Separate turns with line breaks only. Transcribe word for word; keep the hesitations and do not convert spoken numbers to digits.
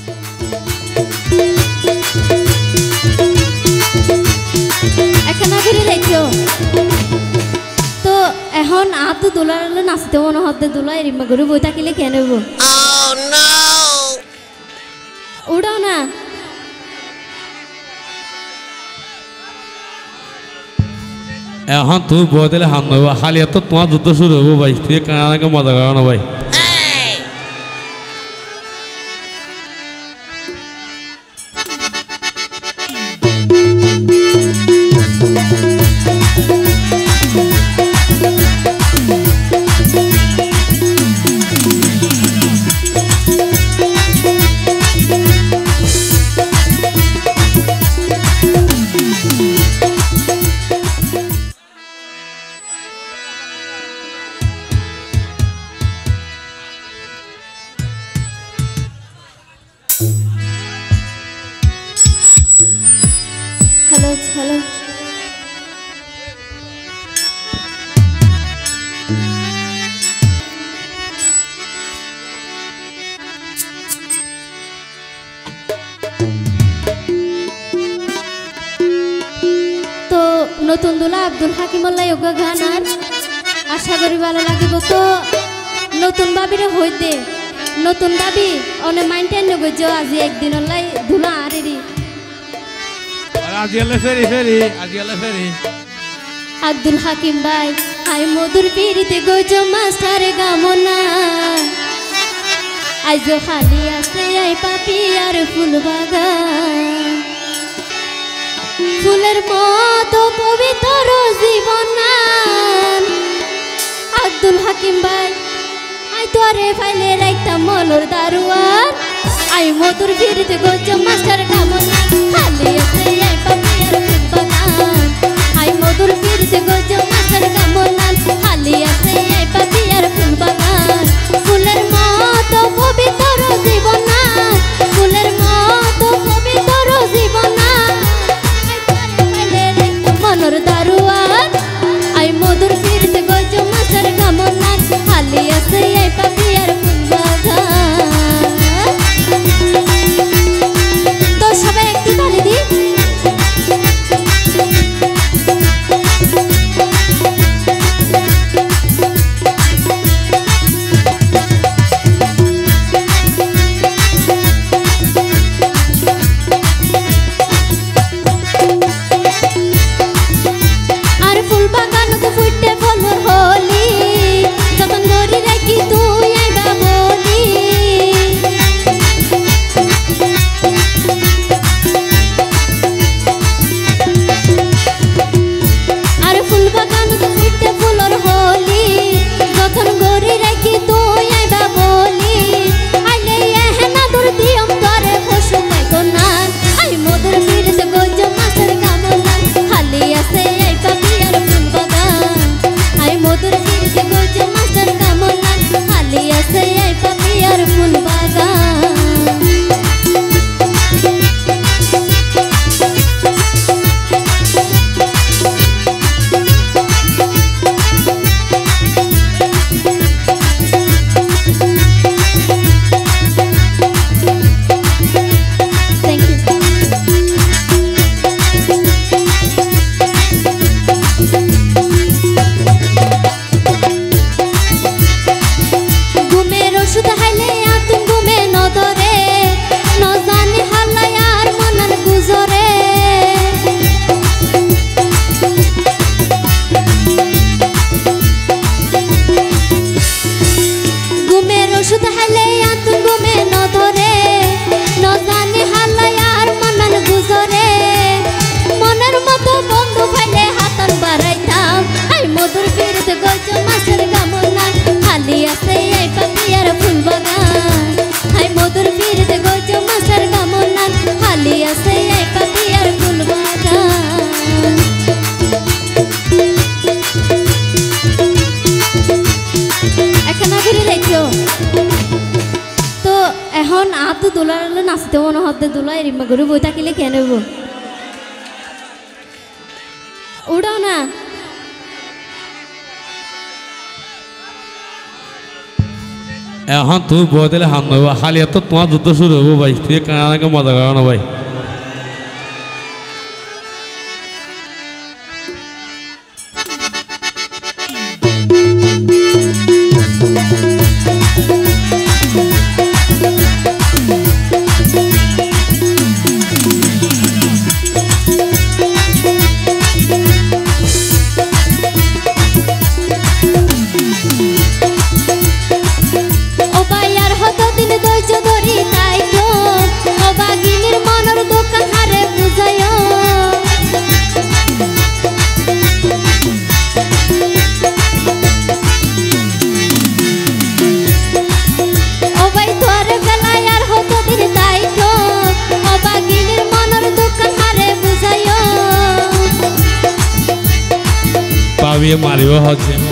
এখানে ঘুরে যাইছো তো এখন আত দোলার নাচতে মনে হতে দোলা এরিমা ঘুরে বই থাকিলে কে নেব উড়াও না
এখন তুমি বই দিলে হাম নব খালি এত তোমার যুদ্ধ শুরু হবো ভাই তুই কানাকে মজা করো না ভাই
হ্যালো হ্যালো তো নতুন দোলা আব্দুল হাকিমুল্লাহ যোগা গান আর আশা করি ভালো লাগিব তো নতুন ভাবিরে হইতে নতুন ভাবি অনেক মাইন্টেন নগজ আজি একদিন লাই দোলা আরেরি
আজি আলে ফেরি ফেরি আজি আলে ফেরি
আব্দুল হাকিম ভাই আই মধুর পিরিতে গজ মাস্টার গামনা আইজ খালি আছে আই পাপি আর ফুল বাগান ফুলের মতো পবিত্র জীবন আব্দুল হাকিম ভাই আই তোরে ফাইলে রাখতাম মনোর দারুয়ার আই মধুর পিরিতে গজ মাস্টার গামনা খালি আছে আই পাপি আর ফুল বাগান আই মধুর পিরিতে গজ মাস্টার গামনা খালি আছে আই পাপি আর ফুল বাগান ফুলের মতো পবিত্র জীবন ফুলের মতো পবিত্র জীবন মনোর দারুয়ার আই মধুর পিরিতে গজ মাস্টার গামনা খালি আছে আই পাপি আর ফুল বাগান তো সবাই একটু তালি দি আর ফুল বাগান তো ফুটে ফলর হলি যতন গরি রাখি তুই আইবা বলি আর ফুল বাগান তো ফুটে ফলর হলি যতন গরি রাখি তুই আইবা বলি আইলে এহেনা দূর দিয়ম তোরে খুশু পাইতো না আই মধুর পিরিতে গজ মাস্টার গামনা খালি আছে আই পাপি আর ফুল বাগান আই মধুর পিরিতে গজ মাস্টার গামনা খালি আছে আই পাপি আর ফুল বাগান থ্যাংক ইউ ঘুমের ওষুধ হাইলে আতুম ঘুমে নদরে নজানি হাল্লাই আর মনার গুজরে ঘুমের ওষুধ হাইলে আতুম ঘুমে নদরে নজানি হাল্লাই আর মনার গুজরে মনের মতো বন্ধু ফাইলে হাতন বাড়াইতাম আই মধুর পিরিতে গজ মাস্টার গামনা খালি আছে আই পাপি আর ফুল বাগান আই মধুর পিরিতে গজ মাস্টার গামনা খালি আছে আই পাপি আর ফুল বাগান এখানে ঘুরে যাইছো তো এখন আত দোলার নাচতে মনে হতে দোলা এরিমা ঘুরে বই থাকিলে কে নেব উড়াও না
এখন তুই বই দিলে হাম নব খালি এত তোমার যুদ্ধ শুরু হবো ভাই তুই কানাকে মজা করো না ভাই পাবিয়ে মারিব হচ্ছে